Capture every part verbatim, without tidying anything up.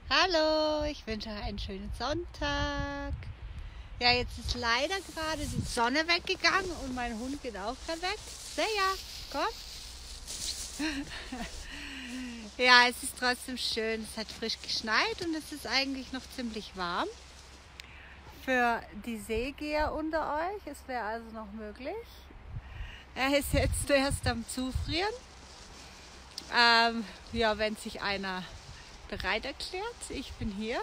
Hallo, ich wünsche euch einen schönen Sonntag. Ja, jetzt ist leider gerade die Sonne weggegangen und mein Hund geht auch gerade weg. Sehr ja, komm. Ja, es ist trotzdem schön. Es hat frisch geschneit und es ist eigentlich noch ziemlich warm. Für die Seegeher unter euch, es wäre also noch möglich. Er ist jetzt erst am Zufrieren. Ähm, ja, wenn sich einer bereit erklärt, ich bin hier.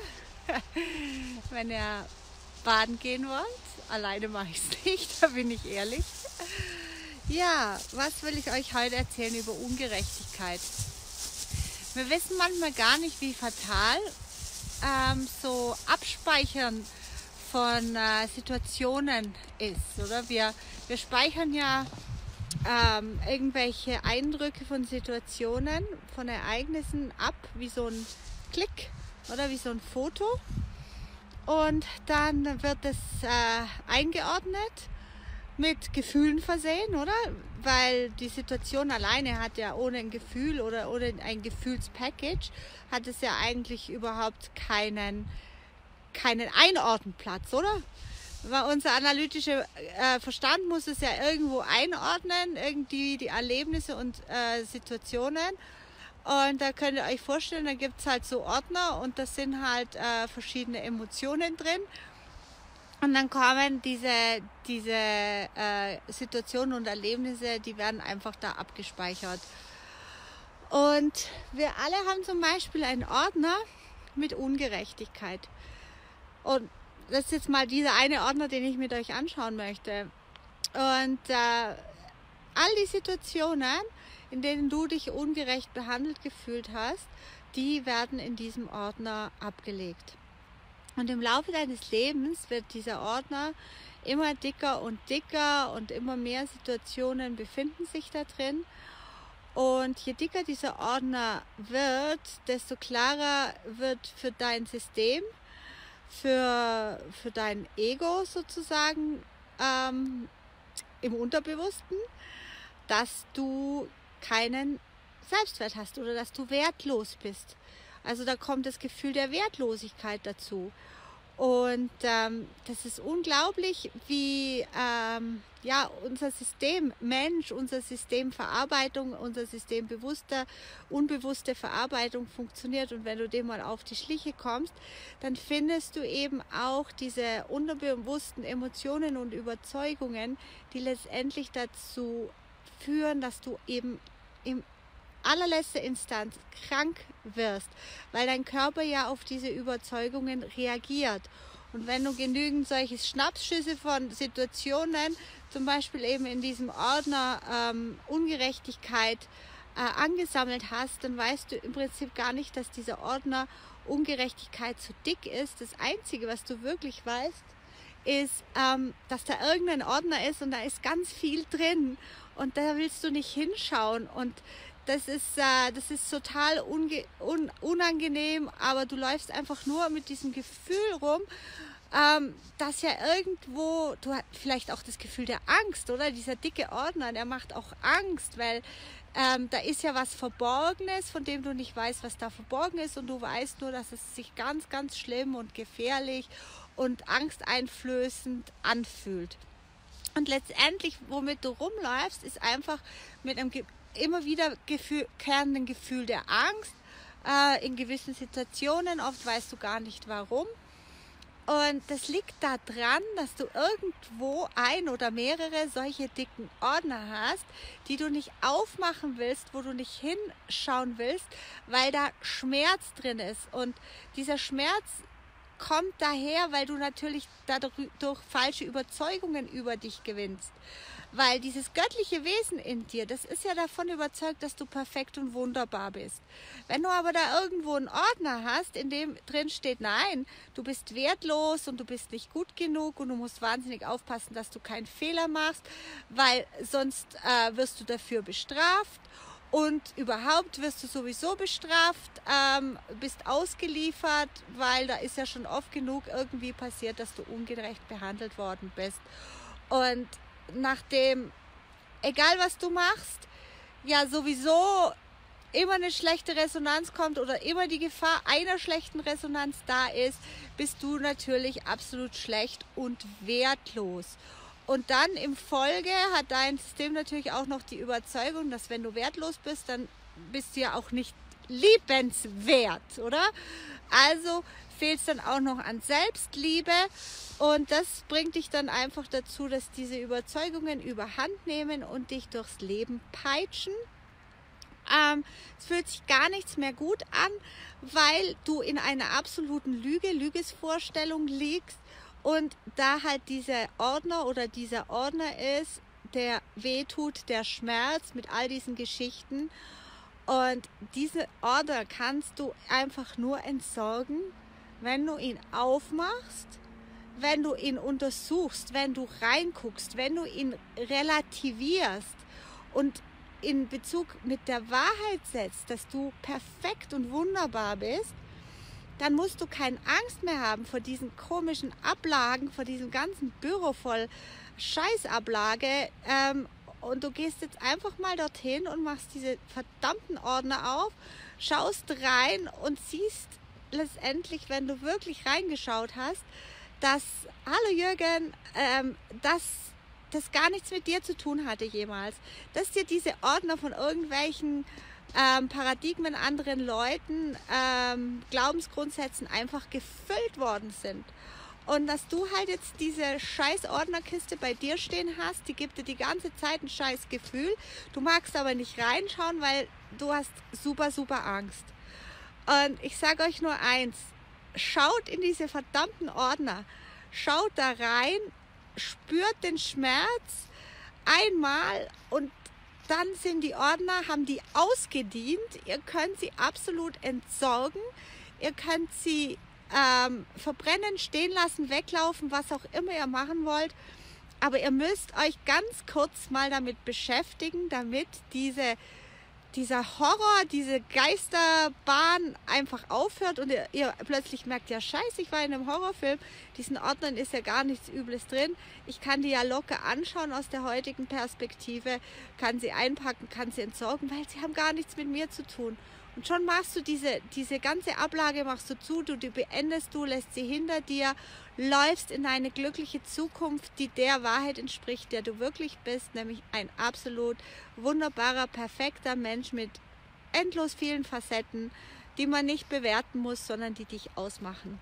Wenn ihr baden gehen wollt, alleine mache ich es nicht, da bin ich ehrlich. Ja, was will ich euch heute erzählen über Ungerechtigkeit? Wir wissen manchmal gar nicht, wie fatal ähm, so Abspeichern von äh, Situationen ist, oder? Wir, wir speichern ja ähm, irgendwelche Eindrücke von Situationen, von Ereignissen ab, wie so ein Klick oder wie so ein Foto. Und dann wird es äh, eingeordnet, mit Gefühlen versehen, oder? Weil die Situation alleine hat ja ohne ein Gefühl oder ohne ein Gefühlspackage hat es ja eigentlich überhaupt keinen, keinen Einordnenplatz, oder? Weil unser analytischer äh, Verstand muss es ja irgendwo einordnen, irgendwie die Erlebnisse und äh, Situationen. Und da könnt ihr euch vorstellen, da gibt es halt so Ordner und da sind halt äh, verschiedene Emotionen drin. Und dann kommen diese, diese äh, Situationen und Erlebnisse, die werden einfach da abgespeichert. Und wir alle haben zum Beispiel einen Ordner mit Ungerechtigkeit. Und das ist jetzt mal dieser eine Ordner, den ich mit euch anschauen möchte. Und äh, all die Situationen, in denen du dich ungerecht behandelt gefühlt hast, die werden in diesem Ordner abgelegt. Und im Laufe deines Lebens wird dieser Ordner immer dicker und dicker und immer mehr Situationen befinden sich da drin. Und je dicker dieser Ordner wird, desto klarer wird für dein System, für, für dein Ego sozusagen ähm, im Unterbewussten, dass du keinen Selbstwert hast oder dass du wertlos bist. Also da kommt das Gefühl der Wertlosigkeit dazu. Und ähm, das ist unglaublich, wie ähm, ja, unser System Mensch, unser System Verarbeitung, unser System bewusster, unbewusste Verarbeitung funktioniert. Und wenn du dem mal auf die Schliche kommst, dann findest du eben auch diese unterbewussten Emotionen und Überzeugungen, die letztendlich dazu führen, dass du eben im allerletzte Instanz krank wirst, weil dein Körper ja auf diese Überzeugungen reagiert. Und wenn du genügend solche Schnappschüsse von Situationen, zum Beispiel eben in diesem Ordner ähm, Ungerechtigkeit äh, angesammelt hast, dann weißt du im Prinzip gar nicht, dass dieser Ordner Ungerechtigkeit zu dick ist. Das Einzige, was du wirklich weißt, ist, ähm, dass da irgendein Ordner ist und da ist ganz viel drin und da willst du nicht hinschauen und Das ist, äh, das ist total unge un unangenehm, aber du läufst einfach nur mit diesem Gefühl rum, ähm, dass ja irgendwo, du hast vielleicht auch das Gefühl der Angst, oder? Dieser dicke Ordner, der macht auch Angst, weil ähm, da ist ja was Verborgenes, von dem du nicht weißt, was da verborgen ist und du weißt nur, dass es sich ganz, ganz schlimm und gefährlich und angsteinflößend anfühlt. Und letztendlich, womit du rumläufst, ist einfach mit einem Ge immer wiederkehrenden Gefühl der Angst äh, in gewissen Situationen. Oft weißt du gar nicht warum. Und das liegt daran, dass du irgendwo ein oder mehrere solche dicken Ordner hast, die du nicht aufmachen willst, wo du nicht hinschauen willst, weil da Schmerz drin ist. Und dieser Schmerz kommt daher, weil du natürlich dadurch falsche Überzeugungen über dich gewinnst. Weil dieses göttliche Wesen in dir, das ist ja davon überzeugt, dass du perfekt und wunderbar bist. Wenn du aber da irgendwo einen Ordner hast, in dem drin steht, nein, du bist wertlos und du bist nicht gut genug und du musst wahnsinnig aufpassen, dass du keinen Fehler machst, weil sonst äh, wirst du dafür bestraft. Und überhaupt wirst du sowieso bestraft, ähm, bist ausgeliefert, weil da ist ja schon oft genug irgendwie passiert, dass du ungerecht behandelt worden bist. Und nachdem, egal was du machst, ja sowieso immer eine schlechte Resonanz kommt oder immer die Gefahr einer schlechten Resonanz da ist, bist du natürlich absolut schlecht und wertlos. Und dann im Folge hat dein System natürlich auch noch die Überzeugung, dass wenn du wertlos bist, dann bist du ja auch nicht liebenswert, oder? Also fehlt es dann auch noch an Selbstliebe und das bringt dich dann einfach dazu, dass diese Überzeugungen überhand nehmen und dich durchs Leben peitschen. Ähm, es fühlt sich gar nichts mehr gut an, weil du in einer absoluten Lüge, Lügesvorstellung liegst und da halt dieser Ordner oder dieser Ordner ist, der wehtut, der Schmerz mit all diesen Geschichten. Und diese Ordner kannst du einfach nur entsorgen, wenn du ihn aufmachst, wenn du ihn untersuchst, wenn du reinguckst, wenn du ihn relativierst und in Bezug mit der Wahrheit setzt, dass du perfekt und wunderbar bist, dann musst du keine Angst mehr haben vor diesen komischen Ablagen, vor diesem ganzen Büro voll Scheißablage. Ähm, und du gehst jetzt einfach mal dorthin und machst diese verdammten Ordner auf, schaust rein und siehst letztendlich, wenn du wirklich reingeschaut hast, dass, hallo Jürgen, ähm, dass das gar nichts mit dir zu tun hatte jemals, dass dir diese Ordner von irgendwelchen ähm, Paradigmen anderen Leuten, ähm, Glaubensgrundsätzen einfach gefüllt worden sind. Und dass du halt jetzt diese scheiß Ordnerkiste bei dir stehen hast, die gibt dir die ganze Zeit ein scheiß Gefühl. Du magst aber nicht reinschauen, weil du hast super, super Angst. Und ich sage euch nur eins, schaut in diese verdammten Ordner, schaut da rein, spürt den Schmerz einmal und dann sind die Ordner, haben die ausgedient. Ihr könnt sie absolut entsorgen. Ihr könnt sie ähm, verbrennen, stehen lassen, weglaufen, was auch immer ihr machen wollt. Aber ihr müsst euch ganz kurz mal damit beschäftigen, damit diese dieser Horror, diese Geisterbahn einfach aufhört und ihr, ihr plötzlich merkt, ja scheiße, ich war in einem Horrorfilm, diesen Ordnern ist ja gar nichts Übles drin, ich kann die ja locker anschauen aus der heutigen Perspektive, kann sie einpacken, kann sie entsorgen, weil sie haben gar nichts mit mir zu tun. Und schon machst du diese, diese ganze Ablage, machst du zu, du die beendest du, lässt sie hinter dir, läufst in eine glückliche Zukunft, die der Wahrheit entspricht, der du wirklich bist, nämlich ein absolut wunderbarer, perfekter Mensch mit endlos vielen Facetten, die man nicht bewerten muss, sondern die dich ausmachen.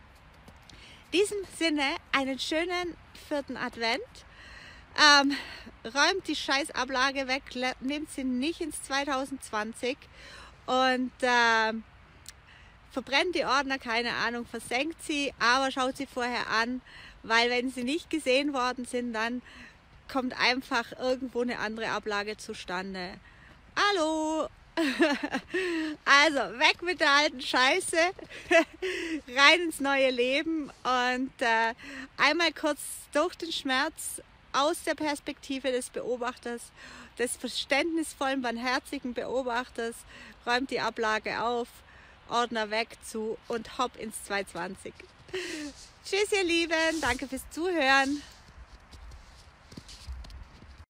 In diesem Sinne einen schönen vierten Advent. Ähm, räumt die Scheißablage weg, nehmt sie nicht ins zwanzig zwanzig und äh, verbrennt die Ordner, keine Ahnung, versenkt sie, aber schaut sie vorher an, weil wenn sie nicht gesehen worden sind, dann kommt einfach irgendwo eine andere Ablage zustande. Hallo! Also, weg mit der alten Scheiße, rein ins neue Leben und äh, einmal kurz durch den Schmerz aus der Perspektive des Beobachters, des verständnisvollen, barmherzigen Beobachters, räumt die Ablage auf, Ordner weg zu und hopp ins zwanzig zwanzig. Tschüss ihr Lieben, danke fürs Zuhören.